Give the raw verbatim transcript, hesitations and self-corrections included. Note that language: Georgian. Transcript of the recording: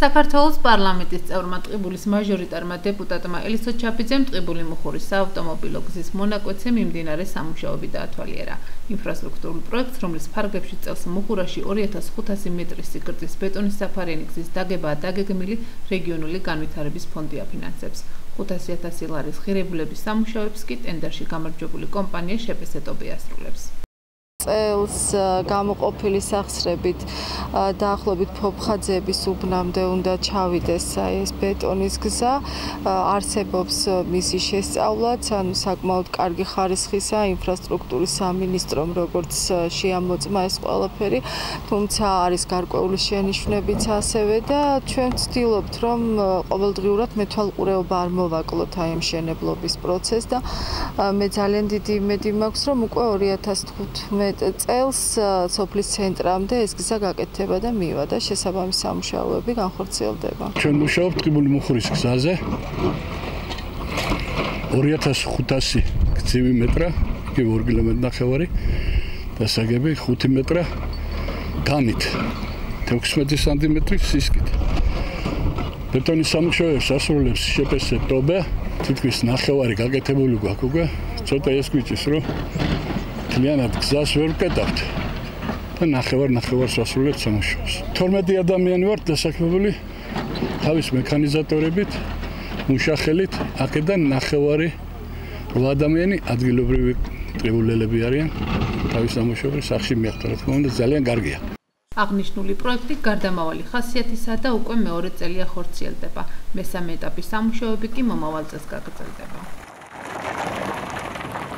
საქართველოს პარლამენტის წევრმა ტყიბულის მაჟორიტარმა დეპუტატმა ელისო ჩაფიძემ ტყიბული მუხურის საავტომობილო გზის მონაკვეთზე მიმდინარე სამუშაოები დაათვალიერა. ინფრასტრუქტურულ პროექტს, რომლის ფარგლებში წელს მუხურაში ორი ათას ხუთასი მეტრის სიგრძის ბეტონის საფარიანი გზის დაგებაა დაგეგმილი, რეგიონული განვითარების ფონდი აფინანსებს. ხუთასი ათასი ლარის ღირებულების სამუშაოებს კი ტენდერში გამარჯვებული კომპანია შეპესეტობი ასრულებს. წელს გამოყოფილი სახსრებით დაახლოებით ფოფხაძეების უბნამდე უნდა ჩავიდეს ეს ბეტონის გზა, არსებობს მისი შესწავლაც, ანუ საკმაოდ კარგი ხარისხისა ინფრასტრუქტურის სამინისტრომ როგორც შეამოწმა ეს ყველაფერი, თუმცა არის გარკვეული შენიშვნებიც ასევე და ჩვენ ვცდილობთ, რომ ყოველდღიურად მეთვალყურეობა არ მოვაკლოთ აი ამ მშენებლობის პროცესს და მე ძალიან დიდი იმედი მაქვს, რომ უკვე ორი ათას თხუთმეტ წელს სოფლის ცენტრამდე ეს გზა გაკეთდება და მივა და შესაბამისი სამუშაოები განხორციელდება. ჩვენ მუშაობთ ტყიბული მუხურის გზაზე. ორი ათას ხუთასი გრძივი მეტრა, იგივე ორი კილომეტრი ნახევარი, დასაგები ხუთი მეტრა განით, თექვსმეტი სანტიმეტრი სისქით. ბეტონის სამუშაოებს ასრულებს შეპესეტობა, თითქმის ნახევარი გაკეთებული გვაქვს უკვე, ცოტა ეს გვიჭირს, რომ მთლიანად გზას ვერ ვკეტავთ და ნახევარ-ნახევარს ვასრულებთ სამუშაოს. თორმეტი ადამიანი ვართ დასაქმებული თავის მექანიზატორებით, მუშახელით, აქედან ნახევარი რვა ადამიანი ადგილობრივი ტყიბულელები არიან, თავის სამუშაოებს სახში მიაღწია, რა თქმა უნდა, ძალიან კარგია. აღნიშნული პროექტი გარდამავალი ხასიათისაა და უკვე მეორე წელია ხორციელდება. მესამე ეტაპის სამუშაოები კი მომავალ წელს გაგრძელდება.